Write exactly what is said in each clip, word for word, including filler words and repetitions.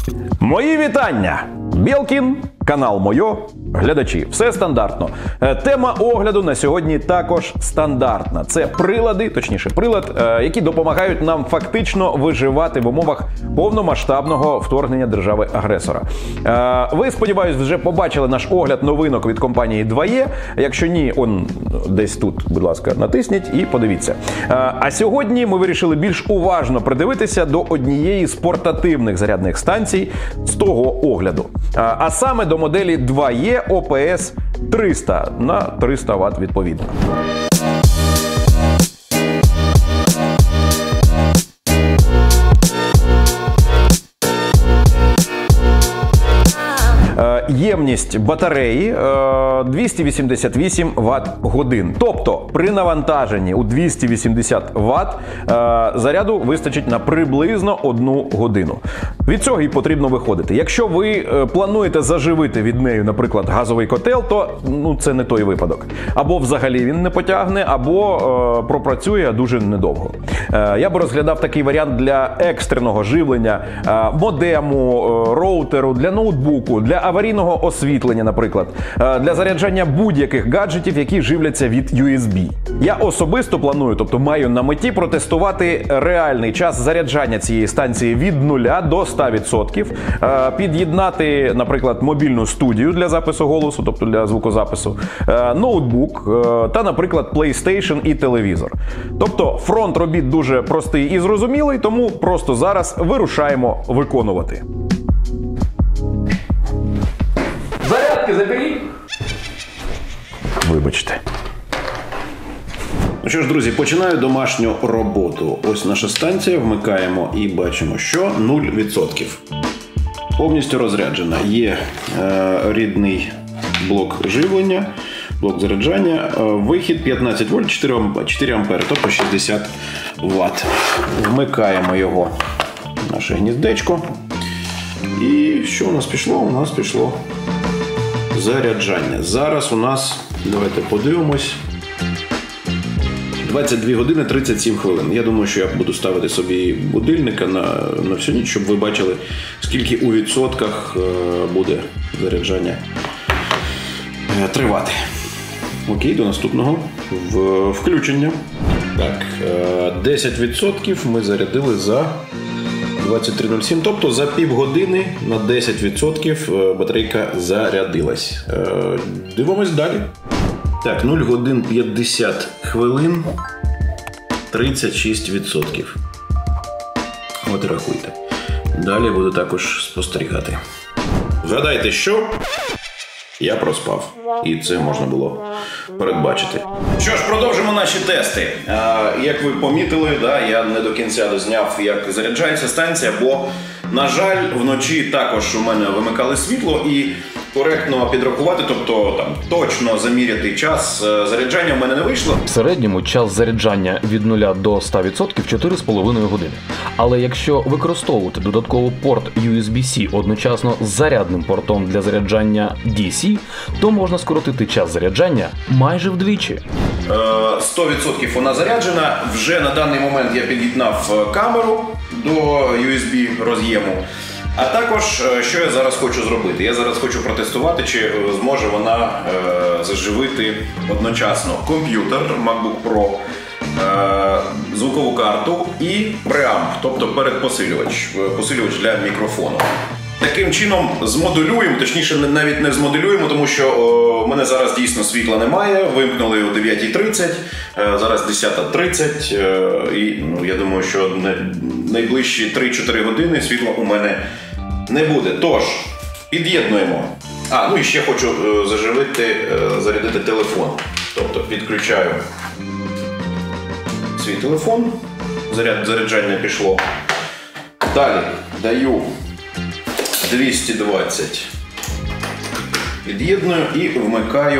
Мої вітання! Білкін, канал Мойо, глядачі. Все стандартно. Тема огляду на сьогодні також стандартна. Це прилади, точніше прилад, які допомагають нам фактично виживати в умовах повномасштабного вторгнення держави-агресора. Ви, сподіваюсь, вже побачили наш огляд новинок від компанії два є. Якщо ні, он десь тут, будь ласка, натисніть і подивіться. А сьогодні ми вирішили більш уважно придивитися до однієї з портативних зарядних станцій з того огляду. А саме до моделі два є о пе ес триста на триста ватт відповідно. Ємність батареї двісті вісімдесят вісім ватт-годин. Тобто при навантаженні у двісті вісімдесят ватт заряду вистачить на приблизно одну годину. Від цього і потрібно виходити. Якщо ви плануєте заживити від неї, наприклад, газовий котел, то ну, це не той випадок. Або взагалі він не потягне, або е, пропрацює дуже недовго. Е, я б розглядав такий варіант для екстреного живлення, е, модему, е, роутеру, для ноутбуку, для аварійного освітлення, наприклад, е, для заряджання будь-яких гаджетів, які живляться від ю ес бі. Я особисто планую, тобто маю на меті протестувати реальний час заряджання цієї станції від нуля до ста відсотків, е, під'єднати, наприклад, мобільну студію для запису голосу, тобто для звукозапису, е, ноутбук е, та, наприклад, PlayStation і телевізор. Тобто фронт робіт дуже простий і зрозумілий, тому просто зараз вирушаємо виконувати. Зарядки заберіть! Вибачте. Ну що ж, друзі, починаю домашню роботу. Ось наша станція, вмикаємо і бачимо, що нуль відсотків. Повністю розряджена. Є е, рідний блок живлення, блок заряджання, е, вихід п'ятнадцять вольт, чотири ампери, тобто шістдесят ватт. Вмикаємо його в наше гніздечко. І що у нас пішло? У нас пішло заряджання. Зараз у нас, давайте подивимось, двадцять дві години тридцять сім хвилин. Я думаю, що я буду ставити собі будильника на, на всю ніч, щоб ви бачили, скільки у відсотках буде заряджання тривати. Окей, до наступного включення. Так, десять відсотків ми зарядили за двадцять три нуль сім, тобто за півгодини на десять відсотків батарейка зарядилась. Дивимось далі. Так, нуль годин п'ятдесят хвилин, тридцять шість відсотків. От і рахуйте. Далі буду також спостерігати. Згадайте, що я проспав. І це можна було передбачити. Що ж, продовжимо наші тести. А, як ви помітили, да, я не до кінця дозняв, як заряджається станція, бо, на жаль, вночі також у мене вимикали світло і коректно підрахувати, тобто там точно заміряти час заряджання в мене не вийшло. В середньому час заряджання від нуля до ста відсотків чотири з половиною години. Але якщо використовувати додатково порт ю ес бі-C одночасно з зарядним портом для заряджання ді сі, то можна скоротити час заряджання майже вдвічі. сто відсотків вона заряджена. Вже на даний момент я під'єднав камеру до ю ес бі роз'єму. А також, що я зараз хочу зробити? Я зараз хочу протестувати, чи зможе вона е, заживити одночасно комп'ютер MacBook Pro, е, звукову карту і преамп, тобто передпосилювач, посилювач для мікрофону. Таким чином змодулюємо, точніше навіть не змодулюємо, тому що о, в мене зараз дійсно світла немає, вимкнули о дев'ятій тридцять, е, зараз десята тридцять, е, і ну, я думаю, що не, найближчі три-чотири години світла у мене не буде. Тож, під'єднуємо. А, ну і ще хочу е, заживити, е, зарядити телефон. Тобто підключаю свій телефон, заряд, заряджання пішло. Далі даю двісті двадцять. Під'єдную і вмикаю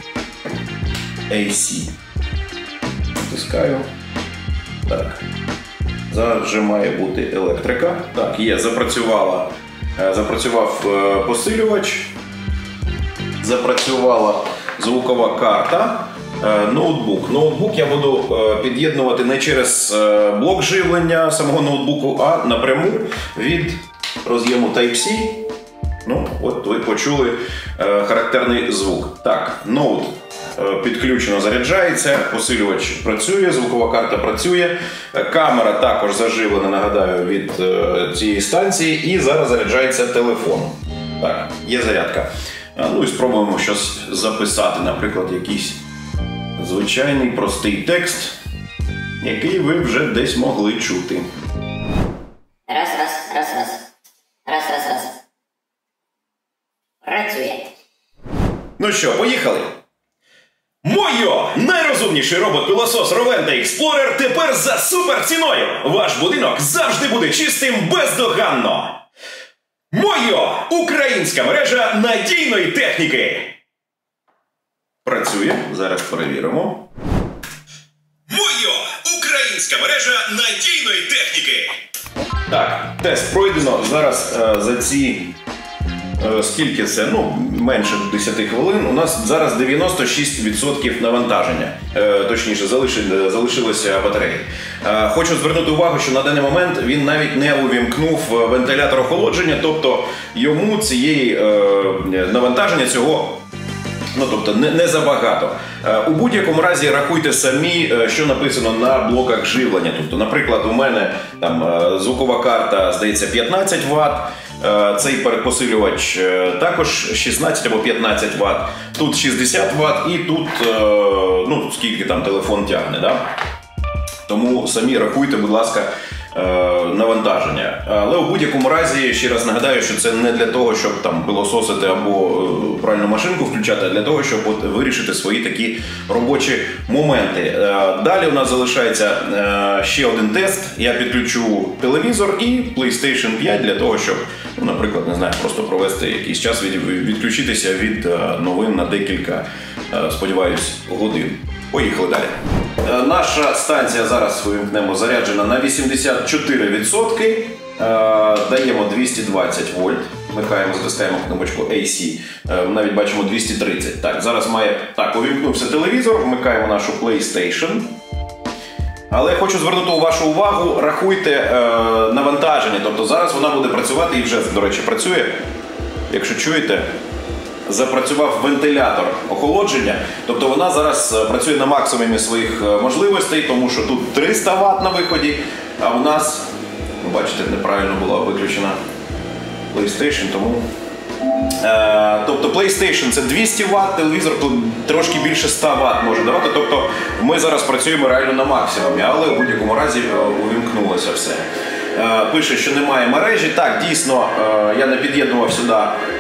ей сі. Натискаю. Так. Зараз вже має бути електрика. Так, є, запрацювала, запрацював посилювач, запрацювала звукова карта, ноутбук. Ноутбук я буду під'єднувати не через блок живлення самого ноутбуку, а напряму від роз'єму Type-C. Ну, от ви почули е, характерний звук. Так, ноут е, підключено, заряджається, посилювач працює, звукова карта працює, е, камера також заживлена, нагадаю, від е, цієї станції, і зараз заряджається телефон. Так, є зарядка. Е, ну і спробуємо щось записати, наприклад, якийсь звичайний простий текст, який ви вже десь могли чути. Раз, раз, раз, раз. Раз, раз, раз. Працює. Ну що, поїхали? Мойо! Найрозумніший робот-пилосос Ровента Explorer тепер за супер ціною! Ваш будинок завжди буде чистим бездоганно! Мойо! Українська мережа надійної техніки! Працює. Зараз перевіримо. Мойо! Українська мережа надійної техніки! Так, тест пройдено. Зараз е, за ці... Е, скільки це? Ну, менше десять хвилин. У нас зараз дев'яносто шість відсотків навантаження. Е, точніше, залиши, залишилося батареї. Е, хочу звернути увагу, що на даний момент він навіть не увімкнув вентилятор охолодження, тобто йому цієї е, навантаження цього... Ну, тобто, не, не забагато. Е, у будь-якому разі рахуйте самі, е, що написано на блоках живлення. Тобто, наприклад, у мене там е, звукова карта, здається, п'ятнадцять ватт, е, цей перепосилювач е, також шістнадцять або п'ятнадцять ватт, тут шістдесят ватт і тут, е, ну, скільки там телефон тягне, да? Тому самі рахуйте, будь ласка, навантаження. Але у будь-якому разі, ще раз нагадаю, що це не для того, щоб там пилососити або пральну машинку включати, а для того, щоб от вирішити свої такі робочі моменти. Далі у нас залишається ще один тест. Я підключу телевізор і PlayStation п'ять для того, щоб, ну, наприклад, не знаю, просто провести якийсь час, від, відключитися від новин на декілька, сподіваюсь, годин. Поїхали далі. Наша станція зараз вимкнемо заряджена на вісімдесят чотири відсотки. Даємо двісті двадцять вольт. Вмикаємо, затискаємо кнопочку ей сі. Навіть бачимо двісті тридцять. Так, зараз має... Так, увімкнувся телевізор. Вмикаємо нашу PlayStation. Але хочу звернути вашу увагу, рахуйте е, навантаження. Тобто зараз вона буде працювати і вже, до речі, працює. Якщо чуєте, запрацював вентилятор охолодження, тобто вона зараз працює на максимумі своїх можливостей, тому що тут триста ватт на виході, а у нас, ви бачите, неправильно була виключена PlayStation, тому... Е, тобто PlayStation це двісті ватт, телевізор трошки більше сто ватт може давати, тобто ми зараз працюємо реально на максимумі, але в будь-якому разі увімкнулося все. Е, пише, що немає мережі. Так, дійсно, е, я не під'єднував сюди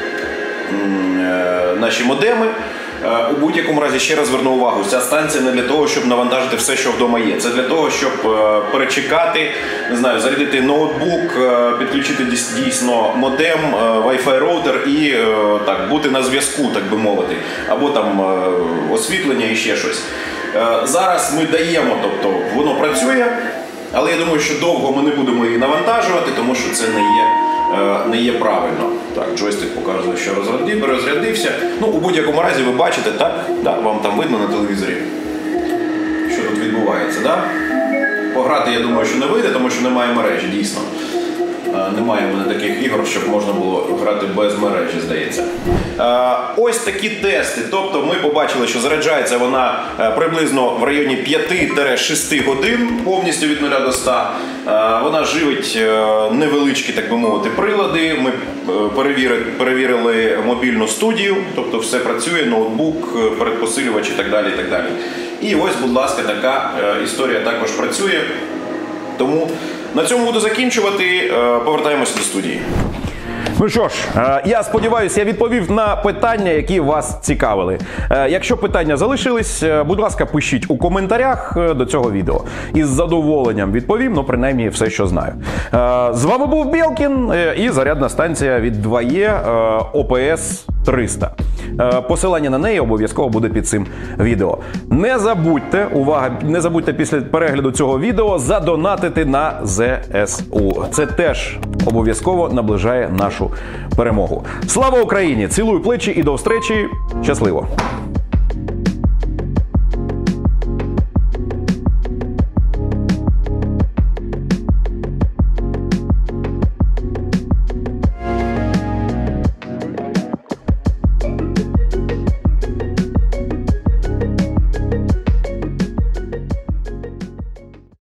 наші модеми. У будь-якому разі, ще раз зверну увагу, ця станція не для того, щоб навантажити все, що вдома є. Це для того, щоб перечекати, не знаю, зарядити ноутбук, підключити дійсно модем, Wi-Fi роутер і так, бути на зв'язку, так би мовити. Або там освітлення і ще щось. Зараз ми даємо, тобто воно працює, але я думаю, що довго ми не будемо її навантажувати, тому що це не є не є правильно. Так, джойстик показує, що розрядив, розрядився. Ну, у будь-якому разі ви бачите, так? Так, вам там видно на телевізорі, що тут відбувається, так? Пограти, я думаю, що не вийде, тому що немає мережі, дійсно. Немає в мене таких ігор, щоб можна було грати без мережі, здається. Ось такі тести. Тобто ми побачили, що заряджається вона приблизно в районі п'ять-шість годин, повністю від нуля до ста. Вона живить невеличкі, так би мовити, прилади. Ми перевірили, перевірили мобільну студію, тобто все працює, ноутбук, передпосилювач і так далі, і так далі. І ось, будь ласка, така історія також працює. Тому на цьому буду закінчувати. Повертаємося до студії. Ну що ж, я сподіваюся, я відповів на питання, які вас цікавили. Якщо питання залишились, будь ласка, пишіть у коментарях до цього відео. Із задоволенням відповім, ну, принаймні, все, що знаю. З вами був Белкін і зарядна станція від два є о пі ес триста. Посилання на неї обов'язково буде під цим відео. Не забудьте, увага, не забудьте після перегляду цього відео задонатити на зе ес у. Це теж обов'язково наближає нашу перемогу. Слава Україні! Цілую плечі і до встречі. Щасливо!